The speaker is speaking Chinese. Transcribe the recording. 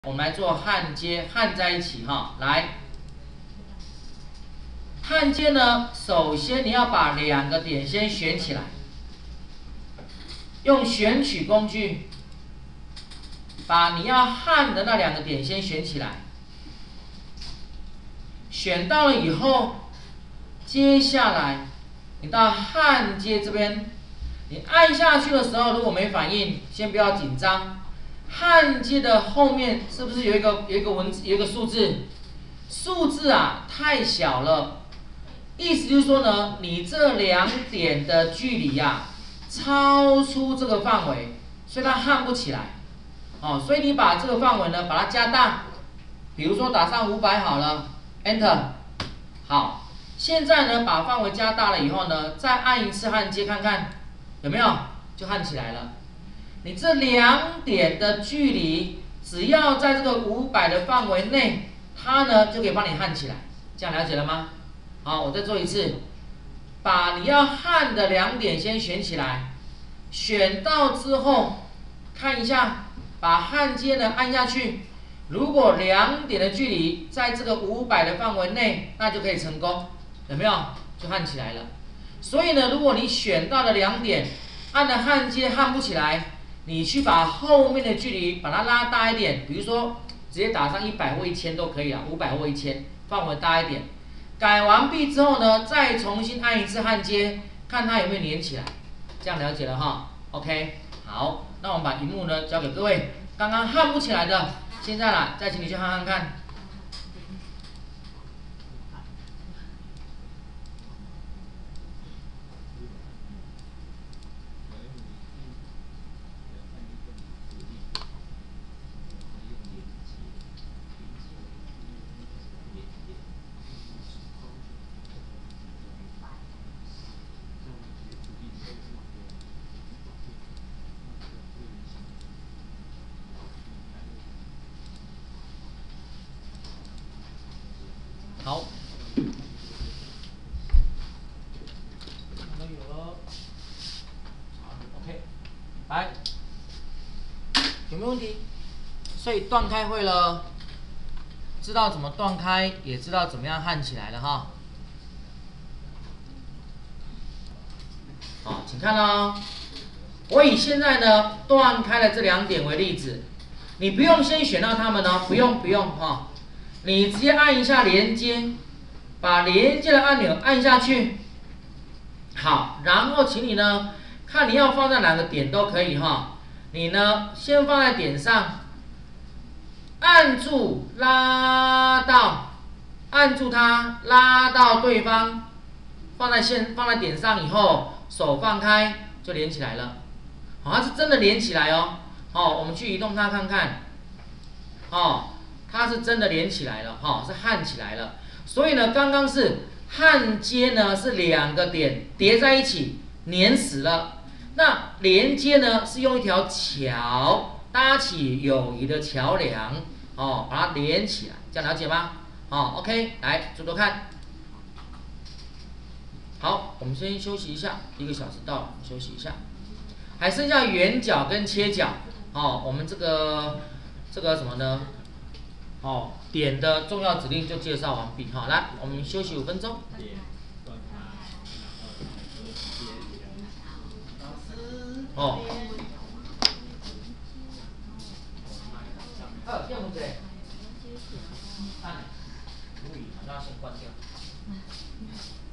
我们来做焊接，焊在一起哈。来，焊接呢，首先你要把两个点先选起来，用选取工具把你要焊的那两个点先选起来。选到了以后，接下来你到焊接这边，你按下去的时候，如果没反应，先不要紧张。焊接的后面是不是有一个文字，有一个数字？数字啊太小了，意思就是说呢，你这两点的距离呀、超出这个范围，所以它焊不起来。哦，所以你把这个范围呢，把它加大，比如说打上500好了 ，Enter。好，现在呢把范围加大了以后呢，再按一次焊接看看有没有，就焊起来了。你这两点的距离，只要在这个500的范围内，它呢就可以帮你焊起来。这样了解了吗？好，我再做一次，把你要焊的两点先选起来，选到之后看一下，把焊接呢按下去。如果两点的距离在这个500的范围内，那就可以成功，有没有？就焊起来了。所以呢，如果你选到了两点，按了焊接焊不起来，你去把后面的距离把它拉大一点，比如说直接打上100或1000都可以啊，500或1000，范围大一点。改完毕之后呢，再重新按一次焊接，看它有没有连起来。这样了解了哈 ？OK， 好，那我们把荧幕呢交给各位。刚刚焊不起来的，现在啦，再请你去焊焊看。好，都有了。OK， 来，有没有问题？所以断开会了，知道怎么断开，也知道怎么样焊起来了哈。好，请看哦。我以现在呢断开了这两点为例子，你不用先选到它们哦，不用哈。你直接按一下连接，把连接的按钮按下去。好，然后请你呢，看你要放在哪个点都可以哈。你呢，先放在点上，按住拉到，按住它拉到对方，放在点上以后，手放开就连起来了。好，它是真的连起来哦。好，我们去移动它看看。哦。它是真的连起来了，哈，是焊起来了。所以呢，刚刚是焊接呢是两个点叠在一起粘死了，那连接呢是用一条桥搭起友谊的桥梁，哦，把它连起来，这样了解吗？哦 ，OK， 来做做看。好，我们先休息一下，1个小时到了，休息一下。还剩下圆角跟切角，哦，我们这个什么呢？哦，点的重要指令就介绍完毕。好，来，我们休息5分钟。哦。这样子。按，注意，要先关掉。